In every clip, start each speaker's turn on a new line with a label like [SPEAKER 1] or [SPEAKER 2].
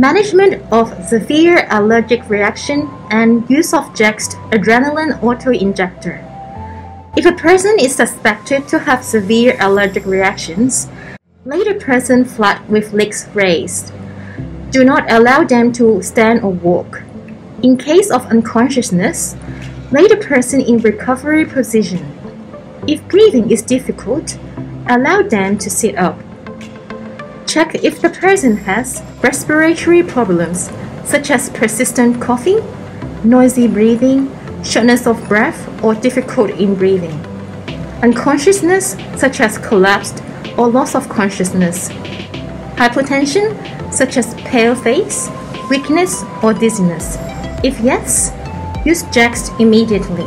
[SPEAKER 1] Management of severe allergic reaction and use of Jext adrenaline auto-injector. If a person is suspected to have severe allergic reactions, lay the person flat with legs raised. Do not allow them to stand or walk. In case of unconsciousness, lay the person in recovery position. If breathing is difficult, allow them to sit up. Check if the person has respiratory problems such as persistent coughing, noisy breathing, shortness of breath, or difficulty in breathing. Unconsciousness such as collapsed or loss of consciousness. Hypotension such as pale face, weakness, or dizziness. If yes, use Jext immediately.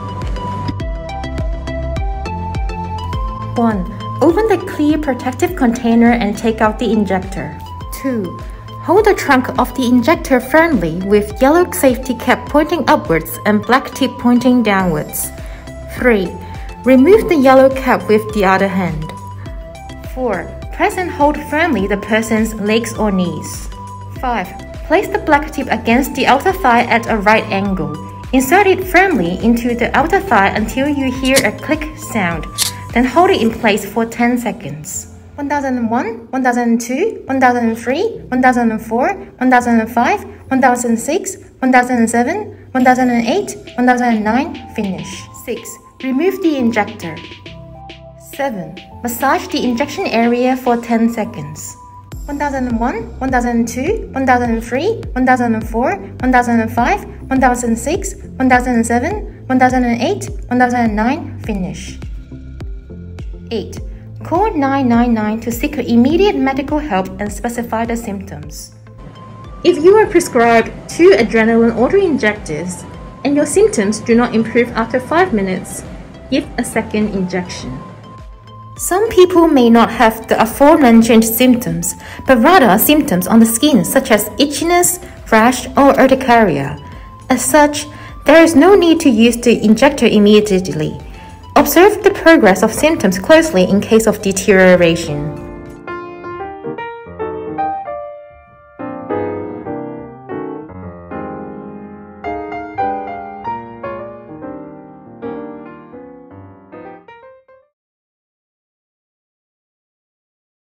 [SPEAKER 1] 1. Open the clear protective container and take out the injector. 2. Hold the trunk of the injector firmly with yellow safety cap pointing upwards and black tip pointing downwards. 3. Remove the yellow cap with the other hand. 4. Press and hold firmly the person's legs or knees. 5. Place the black tip against the outer thigh at a right angle. Insert it firmly into the outer thigh until you hear a click sound. Then hold it in place for 10 seconds. 1001, 1002, 1003, 1004, 1005, 1006, 1007, 1008, 1009, finish. 6. Remove the injector. 7. Massage the injection area for 10 seconds. 1001, 1002, 1003, 1004, 1005, 1006, 1007, 1008, 1009, finish. 8. Call 999 to seek immediate medical help and specify the symptoms. If you are prescribed 2 adrenaline auto-injectors and your symptoms do not improve after 5 minutes, give a second injection. Some people may not have the aforementioned symptoms, but rather symptoms on the skin such as itchiness, rash, or urticaria. As such, there is no need to use the injector immediately. Observe the progress of symptoms closely in case of deterioration.